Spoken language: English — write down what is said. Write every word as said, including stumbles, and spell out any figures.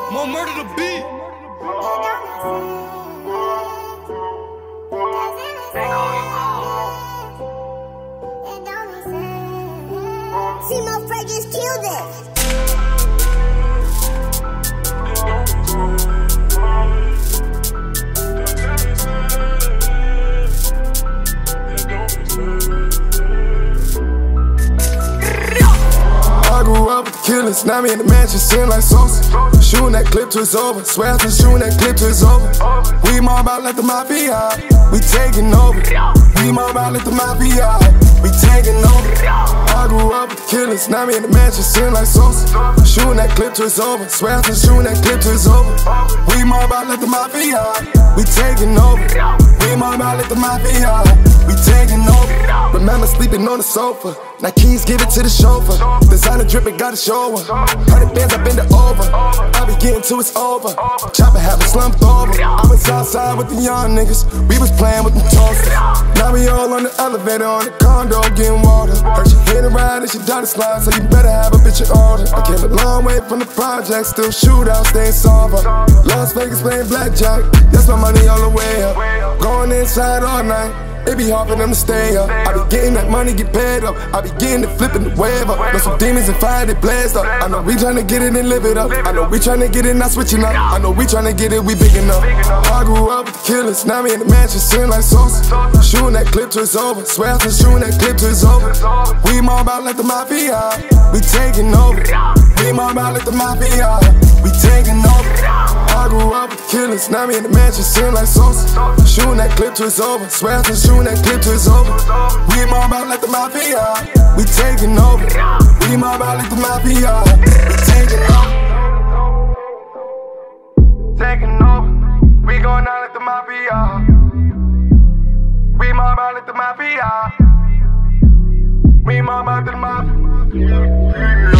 More murder to beat. See my fragrance kill this. I grew up with killers, now me in the mansion, sitting like Sosa. Shooting that clip till it's over, swear after shooting that clip till it's over. We more about let the Mafia, we taking over. We more about let the Mafia, we taking over. I grew up with killers, now me in the mansion, sitting like Sosa. Shooting that clip till it's over, swear after shooting that clip till it's over. We more about let the Mafia, we taking over. We more about let the Mafia, we taking over. Remember sleeping on the sofa, now keys give it to the chauffeur. Designer drippin', gotta show her. Hundred bands, I bend it over. I be getting to it's over. Chopper have it slumped over. I was outside with the young niggas, we was playing with them toasters. Now we all on the elevator, on the condo, getting water. Heard you hit a ride and she dotted slide, so you better have a bitch in order. I came a long way from the project, still shootouts, staying sober. Las Vegas playing blackjack, that's my money all the way up. Going inside all night, it be hard for them to stay up. I be getting that money, get paid up. I be getting it, flipping the wave up. Know some demons and fire, they blazed up. I know we tryna get it and live it up. I know we tryna get it, not switching up. I know we tryna get it, we big enough. I grew up with killers, now me in the mansion, sitting like Sosa. Shooting that clip till it's over, swear after shooting that clip till it's over. We more about let the Mafia, we taking over. We more about let the Mafia, we taking over. I grew up with killers, now me in the mansion, sitting like Sosa. Shooting that clip till it's over, swear after shooting that clip till it's over. We more about let the Mafia, we taking over. We more about let the Mafia, we taking over. Taking over, we going down let the Mafia. We more about let the Mafia. We more about the Mafia.